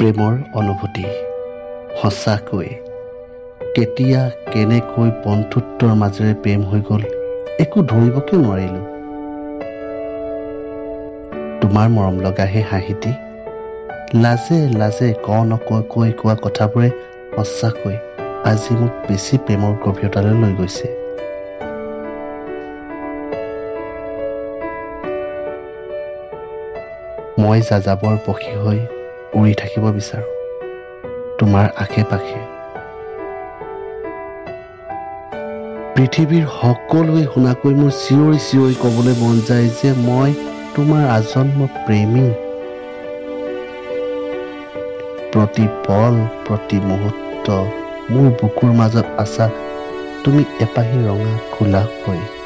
প্ৰেমৰ অনুভূতি সঁচাকৈ কেতিয়া কেনেকৈ বন্ধুত্বৰ মাজেৰে প্ৰেম হৈ গ'ল একো ধৰিবকে নোৱাৰিলোঁ। তোমাৰ মৰম লগা সেই হাঁহিটি, লাজে লাজে নকৈ কোৱা কথাবোৰে সঁচাকৈ আজি মোক বেছি প্ৰেমৰ গভীৰতালৈ লৈ গৈছে। মই যাযাবৰ পক্ষী হৈ উৰি থাকিব বিচাৰোঁ তোমাৰ আশে পাশে। পৃথিৱীৰ সকলোৱে শুনাকৈ মোৰ চিঞৰি চিঞৰি ক'বলৈ মন যায় যে মই তোমাৰ আজন্ম প্ৰেমী। প্ৰতি পল প্ৰতি মুহূৰ্ত মোৰ বুকুৰ মাজত আছা তুমি এপাহি ৰঙা গোলাপ হৈ।